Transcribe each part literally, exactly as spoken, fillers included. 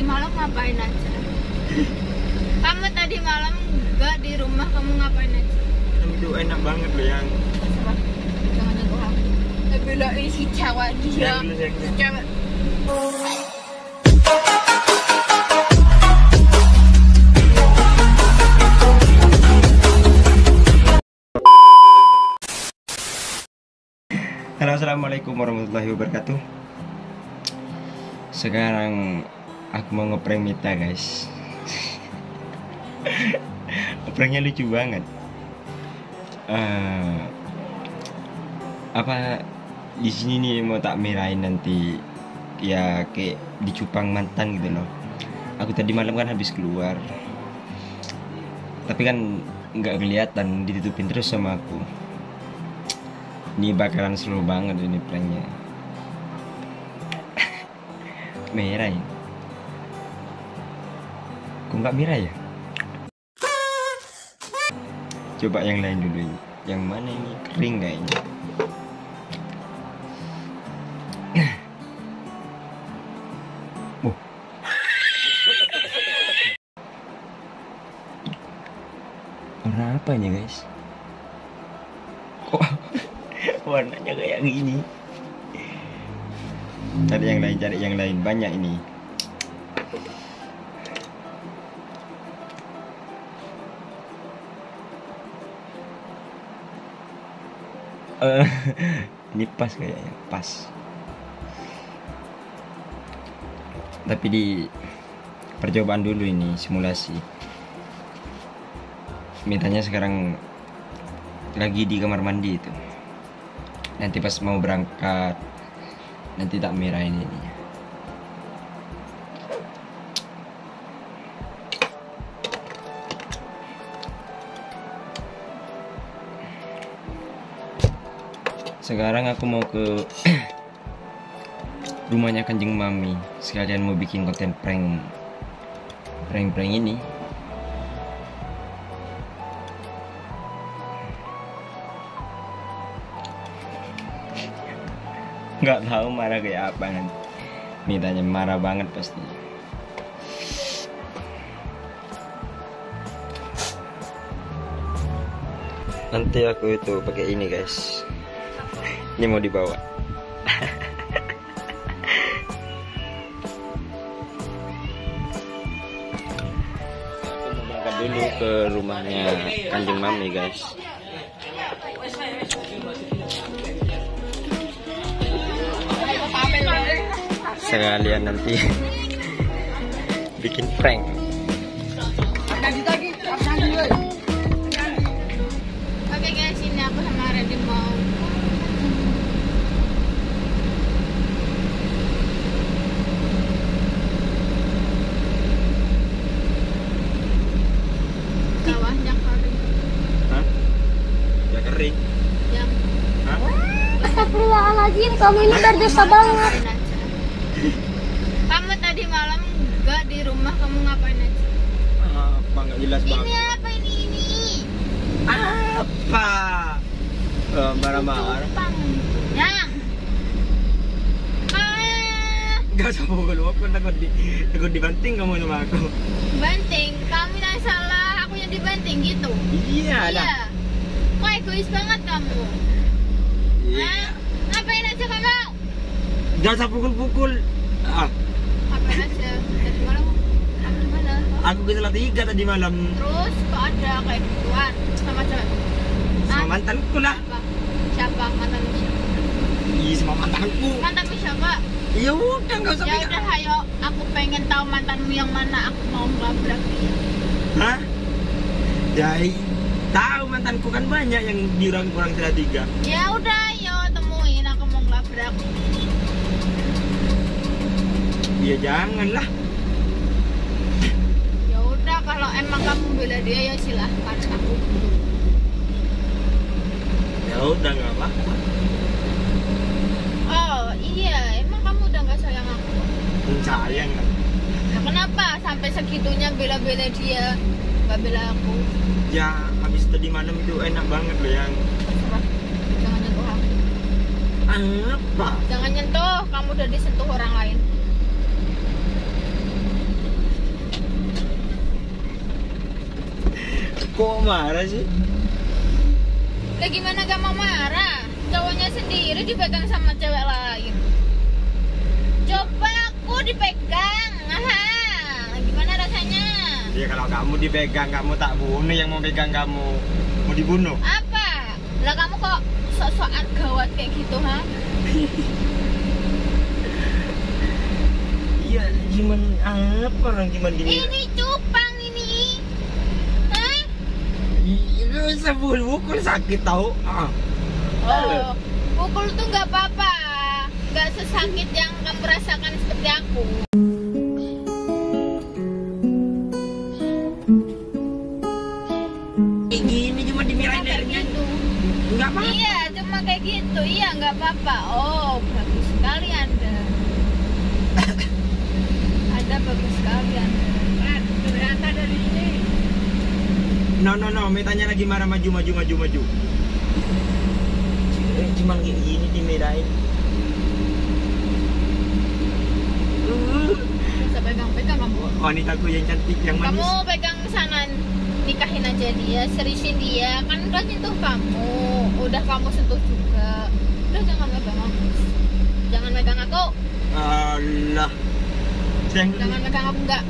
malam ngapain aja? Kamu tadi malam enggak di rumah, kamu ngapain aja? Itu enak banget loh yang. Jangan nyentuh aku. Belain si cewek dia. Si cewek. Halo, assalamualaikum warahmatullahi wabarakatuh. Sekarang aku mau ngeprank Mita, guys. Pranknya lucu banget. Uh, apa di sini nih mau tak mirain nanti ya kayak dicupang mantan gitu loh. Aku tadi malam kan habis keluar, tapi kan nggak kelihatan, ditutupin terus sama aku. Ini bakalan seru banget ini pranknya. Merah ya? Kok nggak merah ya? Coba yang lain dulu ini. Yang mana ini? Kering kayaknya. Oh. Warna apa ini, guys? Kok warnanya kayak gini? Cari yang lain, cari yang lain. Banyak ini. Uh, ini pas kayaknya, pas. Tapi di percobaan dulu ini, simulasi. Mintanya sekarang lagi di kamar mandi itu. Nanti pas mau berangkat, nanti tak merahin ini. Sekarang aku mau ke rumahnya Kanjeng Mami, sekalian mau bikin konten prank prank-prank ini. Nggak tahu marah kayak apa nanti. Mintanya marah banget pasti. Nanti aku itu pakai ini, guys. Ini mau dibawa. Aku mau berangkat dulu ke rumahnya Kanjeng Mami, guys. Sekalian nanti bikin prank. Oke guys, ini aku sama Radin mau sawahnya kering. Hah? Ya kering. Yang Hah? Astagfirullahaladzim, kamu ini berdosa banget. Kamu tadi malam enggak di rumah, kamu ngapain aja? Apa nggak jelas banget? Ini apa ini ini? Apa? Oh, marah-marah. Cupang. Yang. Ah, Gak usah pukul aku, takut di takut dibanting kamu sama aku. banting. Kamu yang salah, aku yang dibanting gitu. Iya lah. Iya. Kok egois banget kamu? Iya. Hah? Ngapain aja kamu? Gak usah pukul-pukul. Ah, Ngapain aja? Tadi malam kamu di mana? aku ke Salatiga tadi malam Terus kok ada kayak gituan sama cewek? sama mantanku lah. Siapa? Siapa mantanmu siapa? Iya, sama mantanku. Mantanmu siapa? Ya udah, nggak usah Ya bilang. udah, ayo. Aku pengen tahu mantanmu yang mana. Aku mau ngelabrak dia. Hah? Ya, tahu mantanku kan banyak yang di orang-orang Salatiga. Ya udah, ayo temuin. Aku mau ngelabrak. Ya janganlah. Ya udah, kalau emang kamu bela dia ya silahkan. Aku Ya udah, nggak apa-apa. Oh iya, emang kamu udah nggak sayang aku? Sayang kan? Nah, kenapa sampai segitunya bela-bela dia, nggak bela aku? Ya habis tadi malam itu enak banget loh yang. Jangan nyentuh aku. Apa? Jangan nyentuh, kamu udah disentuh orang lain. Kok marah sih? Lah gimana gak mau marah? Cowoknya sendiri dipegang sama cewek lain. Coba aku dipegang. Aha. Gimana rasanya? Ya kalau kamu dipegang, kamu tak bunuh yang mau pegang kamu. Mau dibunuh? Apa? Lah kamu kok sok-sokan gawat kayak gitu, ha? Iya, cuman apa orang cuman gini. Ini cupang ini. Hah? Iya, gak usah pukul sakit tau. Ah. Oh, pukul tuh nggak apa-apa. Nggak sesakit yang kamu rasakan seperti aku. Kayak gini cuma dimirahin Kayak airnya. gitu. Enggak apa-apa. Iya, cuma kayak gitu. Iya, nggak apa-apa. Oh, bagus sekali Anda. Ada bagus sekali Anda. Ternyata dari ini. No no no, metanya lagi marah maju maju maju maju. Eh, cuman kayak gini dimirahin. Uh, Bisa pegang-pegang kamu. wanitaku yang cantik yang manis. Kamu pegang sana, nikahin aja dia, seriusin dia. Kan udah nyentuh kamu, udah kamu sentuh juga. Udah jangan megang aku. Jangan megang aku. Allah. Sayang dulu. Jangan megang aku enggak.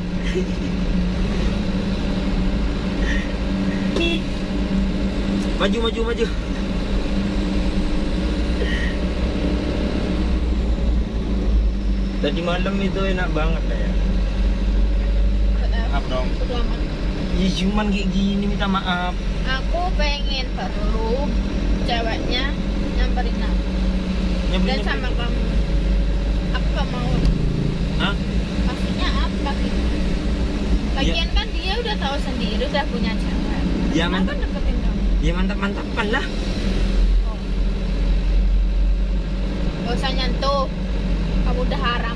Maju maju maju. Tadi malam itu enak banget ya. Maaf dong. Udah aman. Ya cuman kayak gini minta maaf. Aku pengen perlu ceweknya nyamperin aku. Dan Nyebelin sama kamu. Aku gak mau. Hah? Maksudnya apa gitu? Lagian kan dia udah tahu sendiri udah punya cewek. Ya, Kenapa mantap. deketin kamu? Ya mantap-mantapan lah. Oh. Gak usah nyentuh. Kamu udah haram.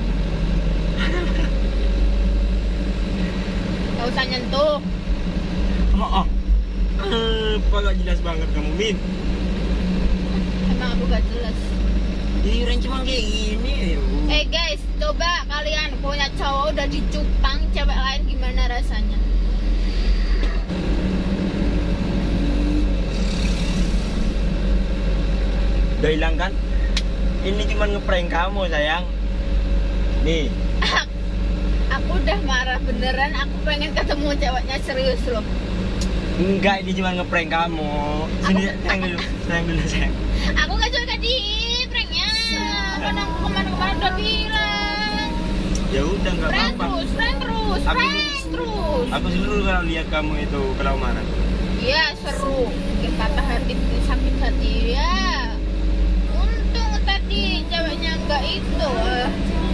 Gak usah nyentuh. Oh, oh. Apa gak jelas banget kamu, Min? Emang aku gak jelas. Iuran cuma kayak gini. Ayo. Eh guys, coba kalian punya cowok udah dicupang cewek lain gimana rasanya? Udah hilang kan? Ini cuma ngeprank kamu sayang. Nih. Aku udah marah beneran. Aku pengen ketemu ceweknya serius loh. Enggak, ini cuma ngeprank kamu. Sini sayang dulu, sayang dulu sayang. Aku gak suka di pranknya. Kan aku kemana-kemana udah bilang. Ya udah nggak Prank apa-apa. terus, prank terus, Aku- prank terus. Aku seluruh kalau lihat kamu itu kalau marah. Iya seru. Bikin patah hati, bikin sakit hati ya. Untung tadi ceweknya nggak itu. eh.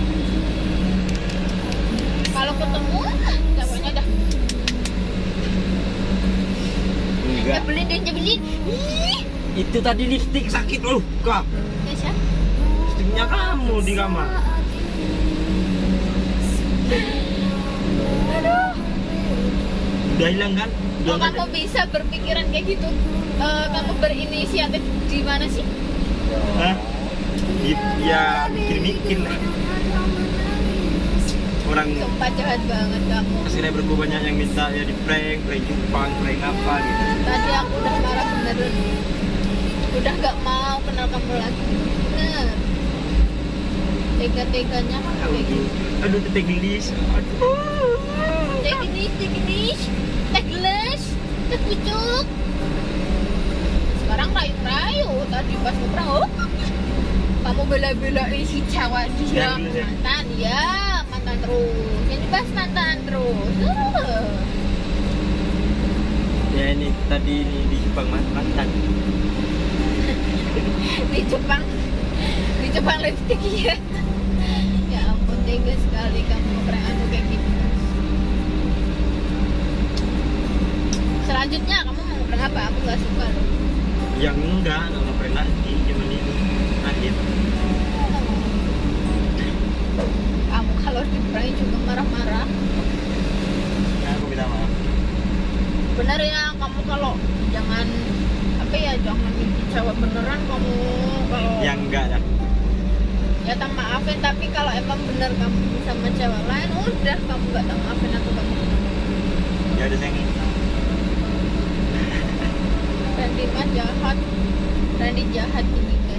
Kalau ketemu ceweknya dah Enggak. nyebelin deh nyebelin. Ih, Itu tadi lipstick sakit loh, kak. ya siapa? Lipstiknya kamu di kamar. Aduh. Udah hilang kan? Udah Kalau nggak kamu ada. bisa berpikiran kayak gitu, eh, kamu berinisiatif di mana sih? Hah? Ya, ya mikir-mikir lah. Orang Sumpah jahat banget kamu. subscriberku banyak yang minta ya di prank, prank cupang, prank apa gitu. Tadi aku udah marah beneran. Udah gak mau kenal kamu lagi. Bener. Tega-teganya kamu kayak gitu. Aduh, tetek gelis. Aduh. Tegenis, tegenis, tegeles, tepucuk. Sekarang rayu-rayu. Tadi pas ngobrol, oh, kamu bela-belain si cewek dia Jangan, jangan. mantan, ya mantan terus. Jadi pas mantan terus. Uh. Ya ini tadi ini di Jepang mantan. Di Jepang, di Jepang lipstick ya. Ya ampun tega sekali kamu ngeprank aku kayak gitu. Selanjutnya kamu mau ngeprank apa? Aku gak suka loh. Yang enggak, enggak ngeprank lagi, cuman ini akhir. Kamu kalau di prank juga marah-marah. Ya aku minta maaf. Bener ya, kamu kalau jangan apa ya, jangan mimpi cewek beneran kamu kalau Yang enggak dah. ya tak maafin, tapi kalau emang bener kamu sama cewek lain udah kamu gak tak maafin atau kamu Ya udah sayang. jahat Randy jahat ini